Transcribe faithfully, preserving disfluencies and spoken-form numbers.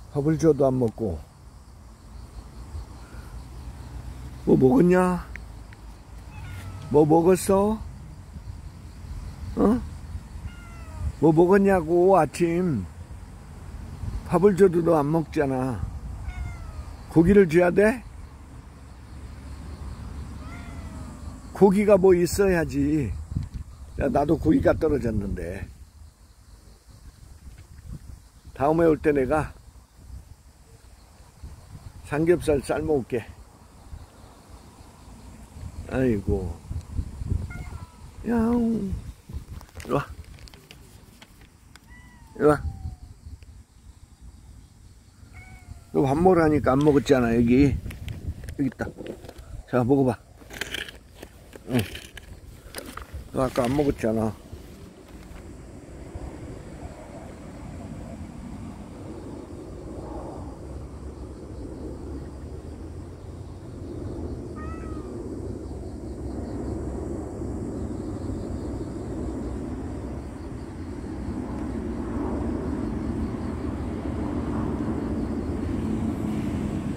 밥을 줘도 안 먹고. 뭐 먹었냐? 뭐 먹었어? 어? 뭐 먹었냐고. 아침 밥을 줘도 너 안 먹잖아. 고기를 줘야 돼? 고기가 뭐 있어야지. 야, 나도 고기가 떨어졌는데 다음에 올 때 내가 삼겹살 삶아 올게. 아이고, 야옹. 이리와, 이리와. 너 밥 먹으라니까 안 먹었잖아. 여기 여기 있다. 자, 먹어봐. 응. 너 아까 안 먹었잖아.